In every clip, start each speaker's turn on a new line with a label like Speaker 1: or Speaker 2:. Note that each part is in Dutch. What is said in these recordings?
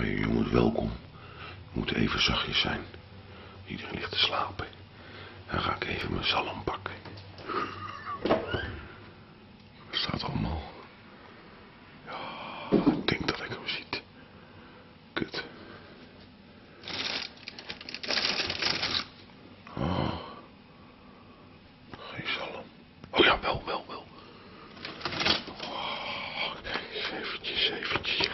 Speaker 1: Hey jongens, welkom. We moeten even zachtjes zijn. Iedereen ligt te slapen. Dan ga ik even mijn zalm pakken. Wat staat allemaal? Ja, ik denk dat ik hem ziet. Kut. Oh. Geen zalm. Oh ja, wel. Oh, kijk eens eventjes.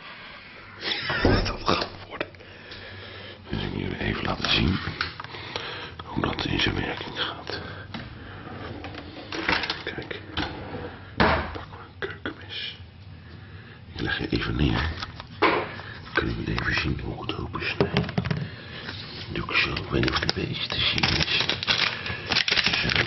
Speaker 1: Dat gaat worden. Dus ik jullie even laten zien hoe dat in zijn werking gaat. Kijk. Pakken we een keukenmes. Ik leg je even neer. Kunnen jullie even zien hoe het open snijdt. Doe ik zo. Ik weet niet of de beest te zien is. Zo.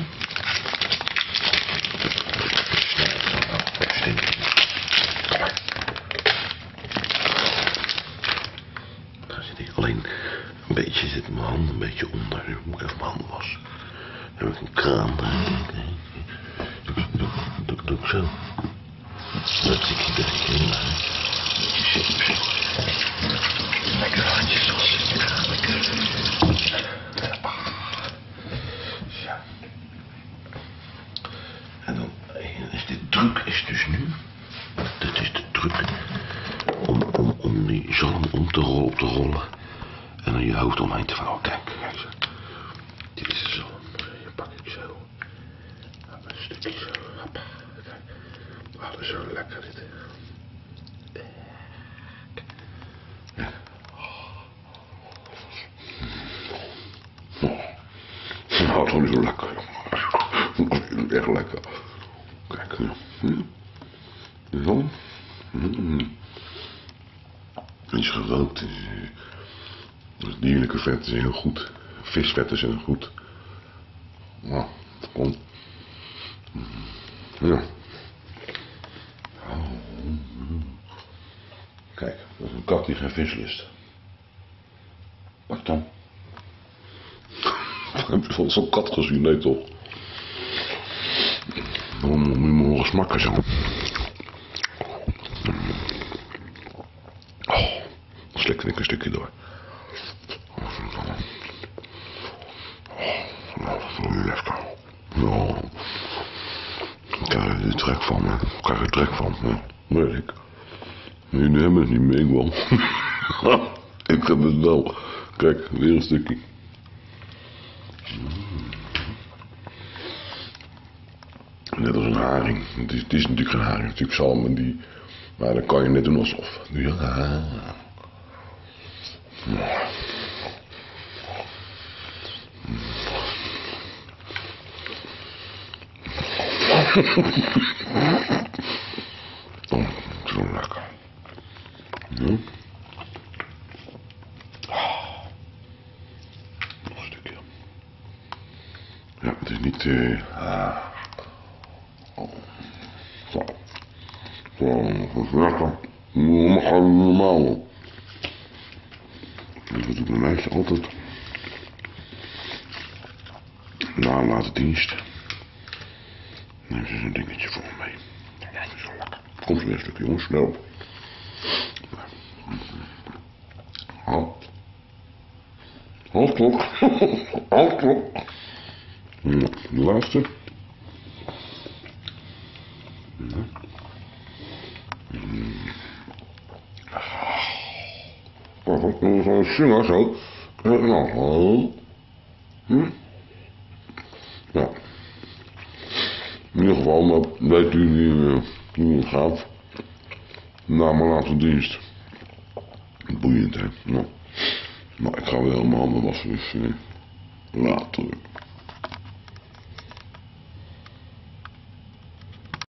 Speaker 1: Daar zit ik alleen een beetje, zit mijn hand een beetje onder. Nu moet ik even mijn handen wassen. Dan heb ik een kraan. Doe ik zo. Dat zie ik erin. Lekker handjes wassen. Lekker. Ja. En dan is dit druk is dus nu. Dit is de druk om die zalm op te rollen en dan je hoofd omheen te vouwen. Kijk zo. Dit is de zalm. Je pak ik zo. Een stukje zo. Kijk. Oh, dat is zo lekker dit. Ja. Nou, het is zo lekker. Het is echt lekker. Kijk. Zo. Is gerookt. Dierlijke vetten zijn heel goed. Visvetten zijn goed. Nou, dat komt. Ja. Kijk, dat is een kat die geen vis lust. Pak dan. Heb je van zo'n kat gezien? Nee toch? Dan moet je me horen smakken zo. Oh, slikte ik een stukje door. Dat is lekker. Oh. Ik krijg er trek van, hè. Ik krijg er trek van, hè. Weet ik. Nee, nu hebben we het niet meer, ik wel. Ik heb het wel. Kijk, weer een stukje. Net als een haring. Het is natuurlijk geen haring, het is natuurlijk zalm, maar dan kan je net doen alsof. Ja. Oh, zo lekker. Ja. Nog een stukje. Ja, het is niet... Zo. Dat is lekker. Maar gewoon normaal. Dat doet mijn meisje altijd. Na late dienst. Neem ze zo'n dingetje voor me mee. Ja, dat is zo lekker. Komt weer een stukje, jongens, snel. Handklok. Handklok. Ja, de laatste. Ja. Oh, dat is zo'n zingen zo. Nou, ja. In ieder geval, maar weet u hoe het gaat. Na mijn laatste dienst. Boeiend, hè. Nou, maar ik ga wel mijn handen wassen, dus later.